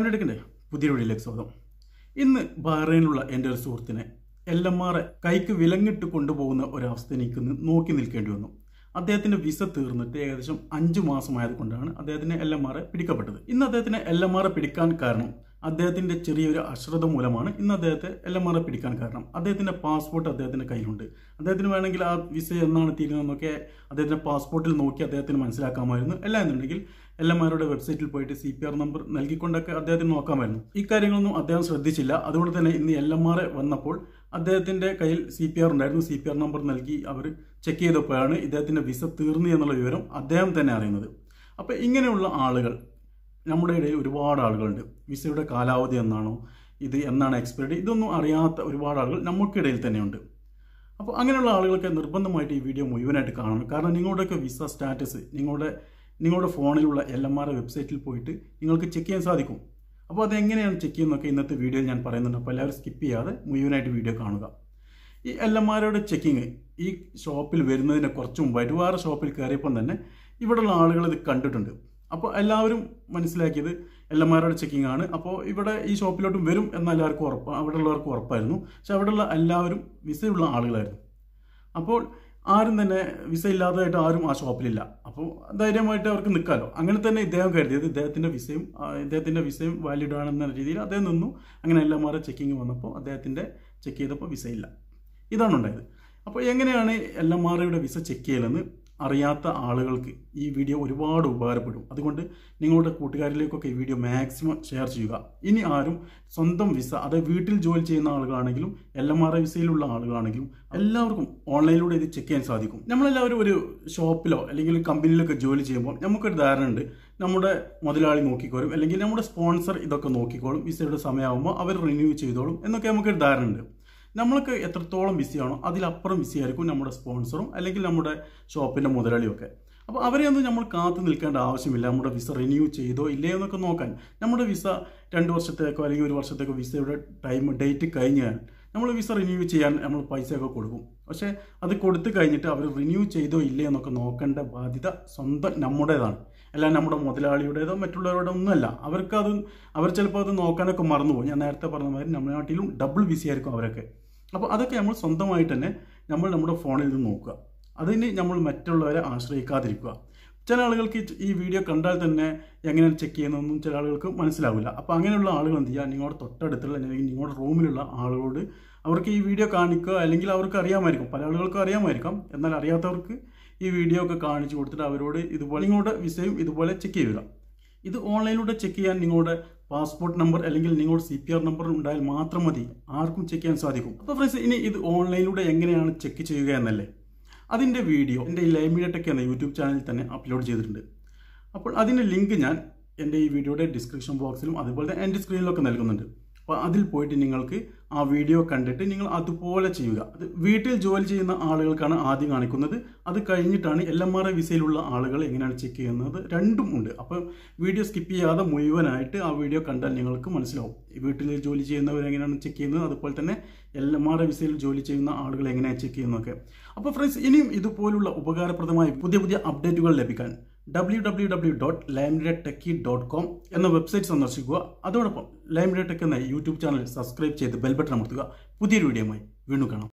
ലാമിനെടുക്കണ്ടേ പുതിയ വീഡിയോയിലേക്ക് സ്വാഗതം. ഇന്ന് ബഹ്റൈനിലുള്ള എൻ്റെ ഒരു സുഹൃത്തിനെ Lmra കൈക്ക് വിലങ്ങിട്ട് കൊണ്ടുപോകുന്ന ഒരവസ്ഥ എനിക്ക് നോക്കി നിൽക്കേണ്ടി വന്നു. അദ്ദേഹത്തിൻ്റെ വിസ തീർന്നിട്ട് ഏകദേശം 5 മാസമായതുകൊണ്ടാണ് അദ്ദേഹത്തിന് Lmra പിടിക്കപ്പെട്ടത്. ഇന്ന് അദ്ദേഹത്തിന് Lmra പിടിക്കാൻ കാരണം അദ്ദേഹത്തിൻ്റെ ചെറിയൊരു അശ്രദ്ധ മൂലമാണ് ഇന്ന് അദ്ദേഹത്തെ Lmra പിടിക്കാൻ കാരണം. അദ്ദേഹത്തിൻ്റെ പാസ്പോർട്ട് അദ്ദേഹത്തിൻ്റെ കയ്യിലുണ്ട്. അദ്ദേഹത്തിന് വേണമെങ്കിൽ ആ വിസ എന്നാണ് തീരുന്നതെന്നൊക്കെ അദ്ദേഹത്തിൻ്റെ പാസ്പോർട്ടിൽ നോക്കി അദ്ദേഹത്തിന് മനസ്സിലാക്കാമായിരുന്നു. അല്ല എന്നുണ്ടെങ്കിൽ Lmrയുടെ വെബ്സൈറ്റിൽ പോയിട്ട് CPR നമ്പർ നൽകിക്കൊണ്ടൊക്കെ അദ്ദേഹത്തിന് നോക്കാമായിരുന്നു. ഈ കാര്യങ്ങളൊന്നും അദ്ദേഹം ശ്രദ്ധിച്ചില്ല. അതുകൊണ്ട് തന്നെ ഇന്ന് Lmra വന്നപ്പോൾ അദ്ദേഹത്തിൻ്റെ കയ്യിൽ CPR ഉണ്ടായിരുന്നു. CPR നമ്പർ നൽകി അവർ ചെക്ക് ചെയ്തപ്പോഴാണ് ഇദ്ദേഹത്തിൻ്റെ വിസ തീർന്നു എന്നുള്ള വിവരം അദ്ദേഹം തന്നെ അറിയുന്നത്. അപ്പോൾ ഇങ്ങനെയുള്ള ആളുകൾ നമ്മുടെ ഇടയിൽ ഒരുപാട് ആളുകളുണ്ട്. വിസയുടെ കാലാവധി എന്നാണോ, ഇത് എന്നാണ് എക്സ്പയറി, ഇതൊന്നും അറിയാത്ത ഒരുപാട് ആളുകൾ നമുക്കിടയിൽ തന്നെയുണ്ട്. അപ്പോൾ അങ്ങനെയുള്ള ആളുകൾക്ക് നിർബന്ധമായിട്ട് ഈ വീഡിയോ മുഴുവനായിട്ട് കാണണം. കാരണം നിങ്ങളുടെയൊക്കെ വിസ സ്റ്റാറ്റസ് നിങ്ങളുടെ ഫോണിലുള്ള Lmra വെബ്സൈറ്റിൽ പോയിട്ട് നിങ്ങൾക്ക് ചെക്ക് ചെയ്യാൻ സാധിക്കും. അപ്പോൾ അതെങ്ങനെയാണ് ചെക്ക് ചെയ്യുന്നതൊക്കെ ഇന്നത്തെ വീഡിയോയിൽ ഞാൻ പറയുന്നുണ്ട്. അപ്പോൾ എല്ലാവരും സ്കിപ്പ് ചെയ്യാതെ മുഴുവനായിട്ട് വീഡിയോ കാണുക. ഈ Lmrയുടെ ചെക്കിങ് ഈ ഷോപ്പിൽ വരുന്നതിന് കുറച്ച് മുമ്പായിട്ട് വേറെ ഷോപ്പിൽ കയറിയപ്പം തന്നെ ഇവിടെയുള്ള ആളുകൾ ഇത് കണ്ടിട്ടുണ്ട്. അപ്പോൾ എല്ലാവരും മനസ്സിലാക്കിയത് Lmrയുടെ ചെക്കിംഗ് ആണ്. അപ്പോൾ ഇവിടെ ഈ ഷോപ്പിലോട്ടും വരും എന്ന എല്ലാവർക്കും അവിടെയുള്ളവർക്ക് ഉറപ്പായിരുന്നു. പക്ഷെ അവിടെയുള്ള എല്ലാവരും വിസയുള്ള ആളുകളായിരുന്നു. അപ്പോൾ ആരും തന്നെ വിസ ഇല്ലാത്തതായിട്ട് ആരും ആ ഷോപ്പിലില്ല. അപ്പോൾ ധൈര്യമായിട്ട് അവർക്ക് നിൽക്കാമല്ലോ. അങ്ങനെ തന്നെ ഇദ്ദേഹം കരുതിയത് ഇദ്ദേഹത്തിൻ്റെ വിസയും വാലിഡ് ആണെന്ന രീതിയിൽ അദ്ദേഹം നിന്നു. അങ്ങനെ Lmra ചെക്കിങ് വന്നപ്പോൾ അദ്ദേഹത്തിൻ്റെ ചെക്ക് ചെയ്തപ്പോൾ വിസയില്ല. ഇതാണ് ഉണ്ടായത്. അപ്പോൾ എങ്ങനെയാണ് Lmrയുടെ വിസ ചെക്ക് ചെയ്യലെന്ന് അറിയാത്ത ആളുകൾക്ക് ഈ വീഡിയോ ഒരുപാട് ഉപകാരപ്പെടും. അതുകൊണ്ട് നിങ്ങളുടെ കൂട്ടുകാരിലേക്കൊക്കെ ഈ വീഡിയോ മാക്സിമം ഷെയർ ചെയ്യുക. ഇനി ആരും സ്വന്തം വിസ, അതായത് വീട്ടിൽ ജോലി ചെയ്യുന്ന ആളുകളാണെങ്കിലും Lmra വിസയിലുള്ള ആളുകളാണെങ്കിലും എല്ലാവർക്കും ഓൺലൈനിലൂടെ ഇത് ചെക്ക് ചെയ്യാൻ സാധിക്കും. നമ്മളെല്ലാവരും ഒരു ഷോപ്പിലോ അല്ലെങ്കിൽ കമ്പനിയിലൊക്കെ ജോലി ചെയ്യുമ്പോൾ നമുക്കൊരു ധാരണ ഉണ്ട്, നമ്മുടെ മുതലാളി നോക്കിക്കോളും അല്ലെങ്കിൽ നമ്മുടെ സ്പോൺസർ ഇതൊക്കെ നോക്കിക്കോളും, വിസയുടെ സമയമാകുമ്പോൾ അവർ റിന്യൂ ചെയ്തോളും എന്നൊക്കെ നമുക്കൊരു ധാരണ ഉണ്ട്. നമ്മൾക്ക് എത്രത്തോളം ബിസിയാണോ അതിലപ്പുറം ബിസിയായിരിക്കും നമ്മുടെ സ്പോൺസറും അല്ലെങ്കിൽ നമ്മുടെ ഷോപ്പിൻ്റെ മുതലാളിയൊക്കെ. അപ്പോൾ അവരെയൊന്നും നമ്മൾ കാത്തു നിൽക്കേണ്ട ആവശ്യമില്ല. നമ്മുടെ വിസ റിന്യൂ ചെയ്തോ ഇല്ലയോ എന്നൊക്കെ നോക്കാൻ. നമ്മുടെ വിസ 2 വർഷത്തേക്കോ അല്ലെങ്കിൽ 1 വർഷത്തേക്കോ വിസയുടെ ഡേറ്റ് കഴിഞ്ഞാൽ നമ്മൾ വിസ റിന്യൂ ചെയ്യാൻ നമ്മൾ പൈസയൊക്കെ കൊടുക്കും. പക്ഷേ അത് കൊടുത്തു കഴിഞ്ഞിട്ട് അവർ റിന്യൂ ചെയ്തോ ഇല്ലയോ എന്നൊക്കെ നോക്കേണ്ട ബാധ്യത സ്വന്തം നമ്മുടേതാണ്. അല്ല നമ്മുടെ മുതലാളിയുടേതോ മറ്റുള്ളവരുടെ ഒന്നുമല്ല. അവർ ചിലപ്പോൾ അത് നോക്കാനൊക്കെ മറന്നുപോകും. ഞാൻ നേരത്തെ പറഞ്ഞ മാതിരി നമ്മുടെ നാട്ടിലും ഡബിൾ ബിസി ആയിരിക്കും അവരൊക്കെ. അപ്പോൾ അതൊക്കെ നമ്മൾ സ്വന്തമായിട്ട് തന്നെ നമ്മുടെ ഫോണിൽ നിന്ന് നോക്കുക. അതിന് നമ്മൾ മറ്റുള്ളവരെ ആശ്രയിക്കാതിരിക്കുക. ചില ആളുകൾക്ക് ഈ വീഡിയോ കണ്ടാൽ തന്നെ എങ്ങനെയാണ് ചെക്ക് ചെയ്യുന്നതെന്നും ചില ആളുകൾക്ക് മനസ്സിലാവില്ല. അപ്പോൾ അങ്ങനെയുള്ള ആളുകൾ എന്ത് ചെയ്യുക, നിങ്ങളുടെ തൊട്ടടുത്തുള്ള അല്ലെങ്കിൽ നിങ്ങളുടെ റൂമിലുള്ള ആളുകളോട് അവർക്ക് ഈ വീഡിയോ കാണിക്കുക. അല്ലെങ്കിൽ അവർക്ക് അറിയാമായിരിക്കും, പല ആളുകൾക്കും അറിയാമായിരിക്കാം. എന്നാൽ അറിയാത്തവർക്ക് ഈ വീഡിയോ ഒക്കെ കാണിച്ചു കൊടുത്തിട്ട് അവരോട് ഇതുപോലെ നിങ്ങളുടെ വിസയും ഇതുപോലെ ചെക്ക് ചെയ്യുക. ഇത് ഓൺലൈനിലൂടെ ചെക്ക് ചെയ്യാൻ നിങ്ങളുടെ പാസ്പോർട്ട് നമ്പർ അല്ലെങ്കിൽ നിങ്ങളുടെ CPR നമ്പർ ഉണ്ടായാൽ മാത്രം മതി. ആർക്കും ചെക്ക് ചെയ്യാൻ സാധിക്കും. അപ്പോൾ ഫ്രണ്ട്സ്, ഇനി ഇത് ഓൺലൈനിലൂടെ എങ്ങനെയാണ് ചെക്ക് ചെയ്യുക എന്നല്ലേ, അതിൻ്റെ വീഡിയോ എൻ്റെ ഈ Lmra ടെക് എന്ന യൂട്യൂബ് ചാനലിൽ തന്നെ അപ്ലോഡ് ചെയ്തിട്ടുണ്ട്. അപ്പോൾ അതിൻ്റെ ലിങ്ക് ഞാൻ എൻ്റെ ഈ വീഡിയോയുടെ ഡിസ്ക്രിപ്ഷൻ ബോക്സിലും അതുപോലെ തന്നെ എൻ്റെ സ്ക്രീനിലൊക്കെ നൽകുന്നുണ്ട്. അപ്പോൾ അതിൽ പോയിട്ട് നിങ്ങൾക്ക് ആ വീഡിയോ കണ്ടിട്ട് നിങ്ങൾ അതുപോലെ ചെയ്യുക. അത് വീട്ടിൽ ജോലി ചെയ്യുന്ന ആളുകൾക്കാണ് ആദ്യം കാണിക്കുന്നത്. അത് കഴിഞ്ഞിട്ടാണ് Lmra വിസയിലുള്ള ആളുകൾ എങ്ങനെയാണ് ചെക്ക് ചെയ്യുന്നത്, രണ്ടും ഉണ്ട്. അപ്പോൾ വീഡിയോ സ്കിപ്പ് ചെയ്യാതെ മുഴുവനായിട്ട് ആ വീഡിയോ കണ്ടാൽ നിങ്ങൾക്ക് മനസ്സിലാവും വീട്ടിൽ ജോലി ചെയ്യുന്നവർ എങ്ങനെയാണ് ചെക്ക് ചെയ്യുന്നത്, അതുപോലെ തന്നെ Lmra വിസയിൽ ജോലി ചെയ്യുന്ന ആളുകൾ എങ്ങനെയാണ് ചെക്ക് ചെയ്യുന്നതൊക്കെ. അപ്പോൾ ഫ്രണ്ട്സ്, ഇനിയും ഇതുപോലുള്ള ഉപകാരപ്രദമായ പുതിയ അപ്ഡേറ്റുകൾ ലഭിക്കാൻ www.lmratechie.com എന്ന വെബ്സൈറ്റ് സന്ദർശിക്കുക. അതോടൊപ്പം Lmra ടെക് എന്ന യൂട്യൂബ് ചാനൽ സബ്സ്ക്രൈബ് ചെയ്ത് ബെൽ ബട്ടൺ അമർത്തുക. പുതിയൊരു വീഡിയോയുമായി വീണ്ടും കാണാം.